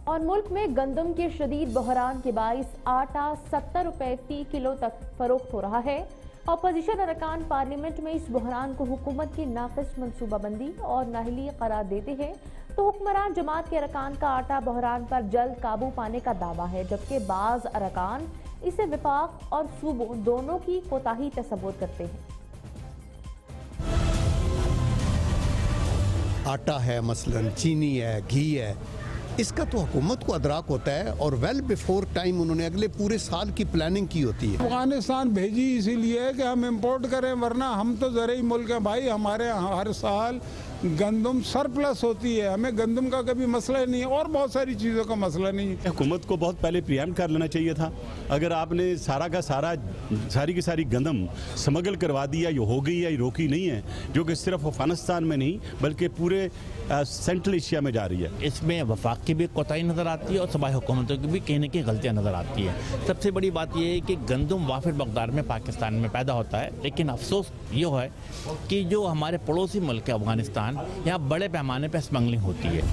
और मुल्क में गंदम के शदीद बहरान के बाइस आटा 70 रुपए फी किलो तक फरोख्त हो रहा है। अपोजिशन अरकान पार्लियामेंट में इस बहरान को हुकूमत की नाक़िस मनसूबाबंदी और नाअहली करार देते हैं, तो हुक्मरान जमात के अरकान का आटा बहरान पर जल्द काबू पाने का दावा है, जबकि बाज़ अरकान इसे विफाक और सूबों दोनों की कोताही तस्वुर करते हैं। आटा है, मसलन चीनी है, घी है, इसका तो हुकूमत को अदराक होता है और वेल बिफोर टाइम उन्होंने अगले पूरे साल की प्लानिंग की होती है। अफगानिस्तान भेजी इसीलिए है कि हम इंपोर्ट करें, वरना हम तो ज़रूरी मुल्क हैं भाई। हमारे यहाँ हर साल गंदम सरप्लस होती है, हमें गंदम का कभी मसला नहीं है और बहुत सारी चीज़ों का मसला नहीं है। हुकूमत को बहुत पहले प्रिएम्प्ट कर लेना चाहिए था। अगर आपने सारा का सारा सारी की सारी गंदम स्मगल करवा दी या ये हो गई या ये रोकी नहीं है, जो कि सिर्फ अफगानिस्तान में नहीं बल्कि पूरे सेंट्रल एशिया में जा रही है। इसमें वफाक की भी कोताही नज़र आती है और सूबाई हुकूमतों की भी कहीं न कहीं गलतियाँ नज़र आती है। सबसे बड़ी बात यह है कि गंदम वाफिर मकदार में पाकिस्तान में पैदा होता है, लेकिन अफसोस ये है कि जो हमारे पड़ोसी मुल्क है अफगानिस्तान, यहाँ बड़े पैमाने पर स्मगलिंग होती है।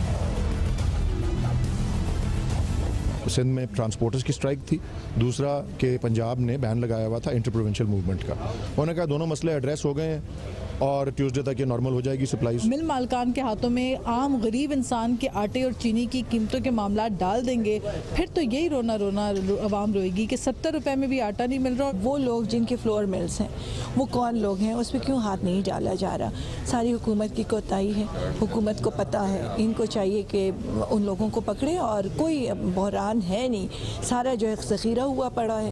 सिंध में ट्रांसपोर्टर्स की स्ट्राइक थी, दूसरा कि पंजाब ने बैन लगाया हुआ था इंटर प्रोविंशियल मूवमेंट का। उन्होंने कहा दोनों मसले एड्रेस हो गए हैं और ट्यूसडे तक ये नॉर्मल हो जाएगी सप्लाई। मिल मालकान के हाथों में आम गरीब इंसान के आटे और चीनी की कीमतों के मामला डाल देंगे, फिर तो यही रोना रोना आवाम रोएगी कि 70 रुपए में भी आटा नहीं मिल रहा। वो लोग जिनके फ्लोर मिल्स हैं वो कौन लोग हैं, उस पर क्यों हाथ नहीं डाला जा रहा? सारी हुकूमत की कोताही है, हुकूमत को पता है, इनको चाहिए कि उन लोगों को पकड़े। और कोई बहरान है नहीं, सारा जो है ज़ख़ीरा हुआ पड़ा है।